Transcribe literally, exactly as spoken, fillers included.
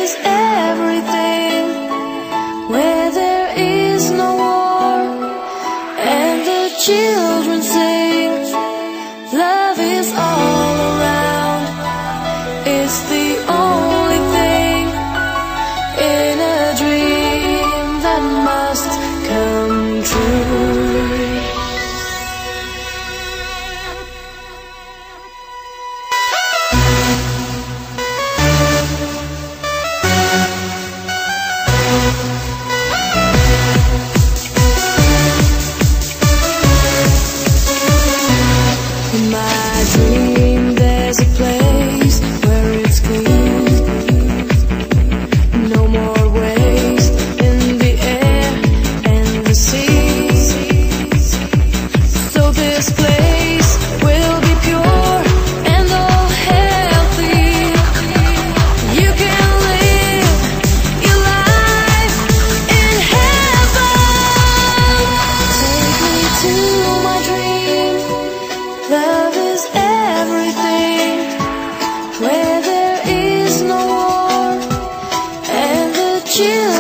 is everything, where there is no war, and the children sing, love is all around. It's the only thing in a dream that must come true. In my dream there's a place where it's clean, no more waste in the air and the sea. So this place will be pure and all healthy. You can live your life in heaven. Take me to my dream. Love is everything, where there is no war, and the children